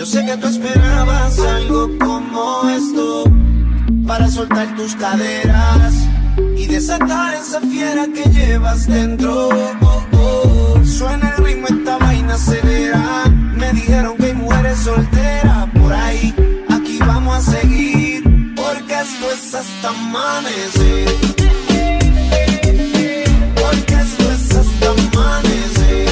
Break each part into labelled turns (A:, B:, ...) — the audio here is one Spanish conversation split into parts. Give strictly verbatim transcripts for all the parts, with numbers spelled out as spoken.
A: sé que tú esperabas algo como esto, para soltar tus caderas y desatar esa fiera que llevas dentro. Oh, oh. Suena el ritmo, esta vaina acelera. Me dijeron que hay mujeres solteras por ahí. Aquí vamos a seguir, porque esto es hasta amanecer. Porque esto es hasta amanecer.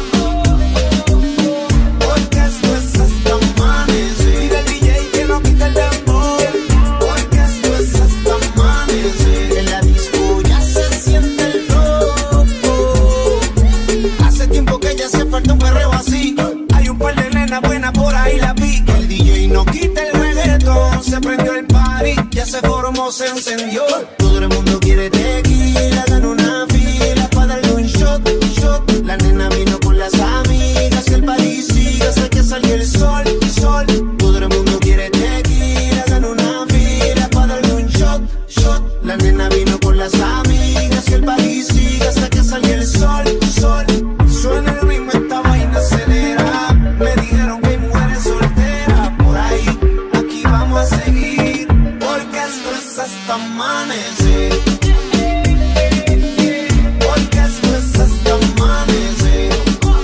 A: Porque esto es hasta amanecer. Mira el D J que no quita el dembow. Porque esto es hasta amanecer. En la disco ya se siente el rojo. Hace tiempo que ya hace falta un perreo así. Hay un par de nenas buenas por ahí, la vi. El D J no quita el reggaetón. Se prendió el party, ya se formó, se encendió. Todo el mundo quiere tequila, gana una fila para darle un shot, shot. La nena vino con las amigas, que el party sigue hasta que salga el sol, sol. Todo el mundo quiere tequila, gana una fila para darle un shot, shot. La nena vino con las amigas, que el party sigue hasta que salga el sol, sol. Suena el ritmo, esta vaina acelera. Me dijeron que hay mujeres solteras por ahí. Aquí vamos a seguir, porque esto es hasta amanecer. Porque esto es hasta amanecer.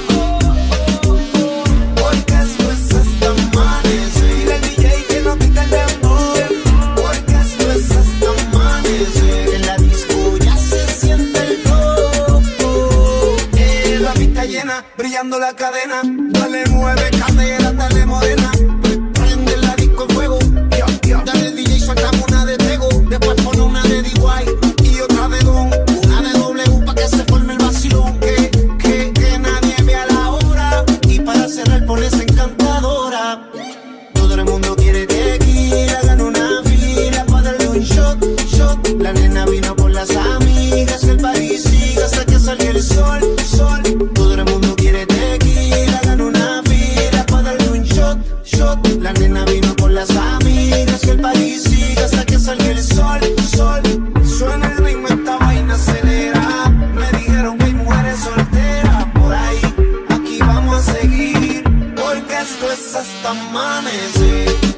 A: Porque esto es hasta amanecer. Dile al D J que no quita el dembow. Porque esto es hasta amanecer. En la disco ya se siente el rojo. Eh, la pista llena, brillando la cadena. Dale, mueve cadera, dale morena. Prende la disco en fuego. Dale D J, sueltamos una de Tego. Después pone una de D Y y otra de Don. Una de W pa' que se forme el vacilón. Que, que, que nadie vea la hora. Y para cerrar pones encantadora. Todo el mundo quiere tequila, gana una fila para darle un shot, shot. La nena vino con las amigas, que el party sigue hasta que salga el sol, sol. Todo el mundo quiere tequila, gana una fila para darle un shot, shot. La nena vino con las amigas, que el party sigue hasta que salga el sol, sol. Suena el ritmo, esta vaina acelera. Me dijeron que hay mujeres solteras por ahí. Aquí vamos a seguir, porque esto es hasta amanecer.